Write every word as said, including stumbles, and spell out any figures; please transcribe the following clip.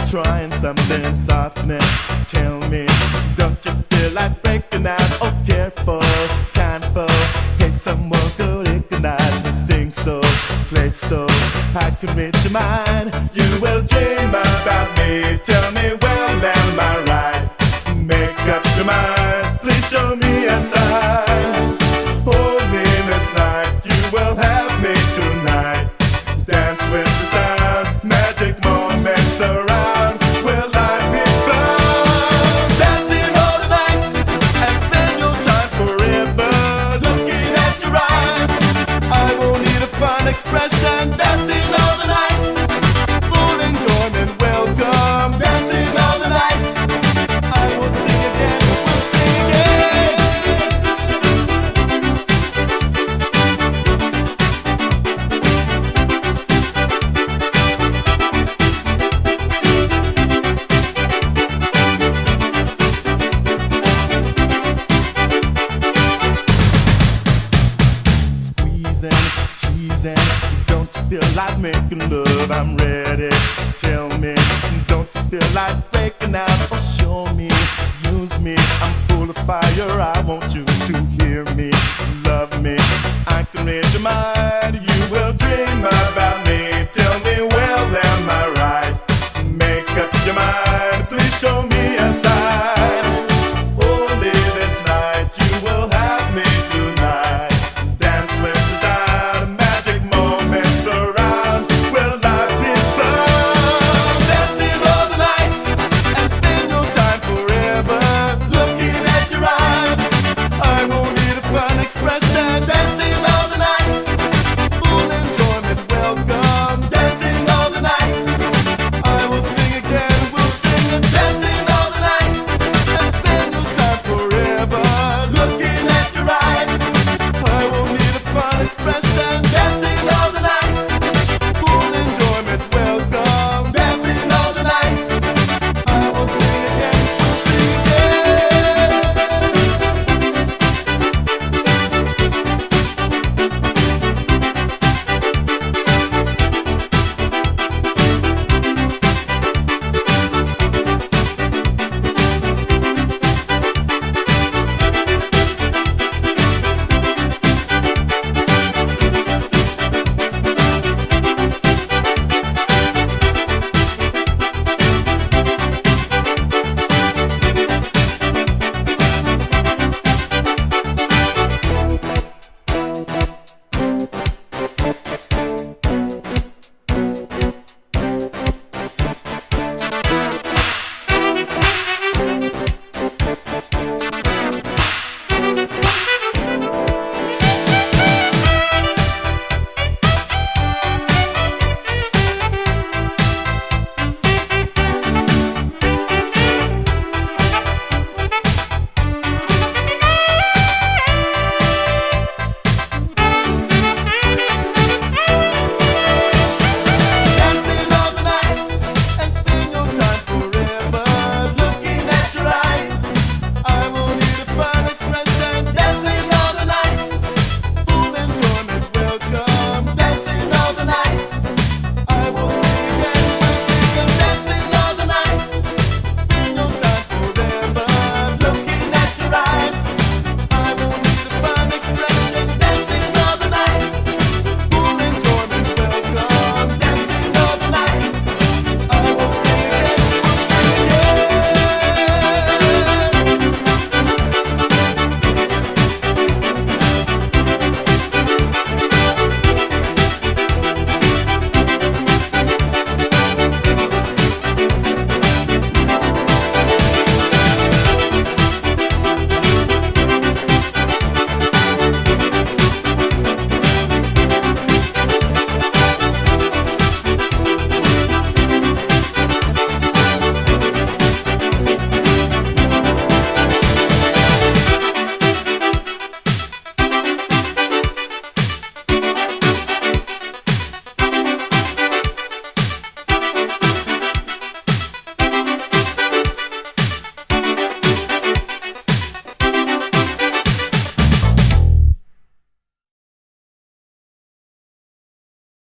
trying something softness. Tell me, don't you feel like breaking out? Oh, careful, kindful. Hey, someone could recognize me. Sing so, play so, I can read your mind. You will dream about me. Tell me, well, am I right? Make up your mind. Please show me a sign. Hold me this night. You will have me tonight. Dance with the sound. Magic moments around. Will I be found? Dancing all the night and spend your time forever. Looking at your eyes, I won't need a fun expression. Dancing all the night, full enjoyment, welcome. Dancing all the night, I will sing again, we'll sing again. Squeezing, cheesing, don't you feel like making love? I'm ready. Tell me, don't you feel like breaking out? Or show me, use me. I'm full of fire. I want you to hear me, love me. I can read your mind. You will dream about me. Tell me, well, am I right? Make up your mind. Please show me a sign. Only this night you will have me tonight. Dance with the sound. Magic moments around. Will I be found? Dancing all the night and spend your time forever. Looking at your eyes, I won't need a fun expression.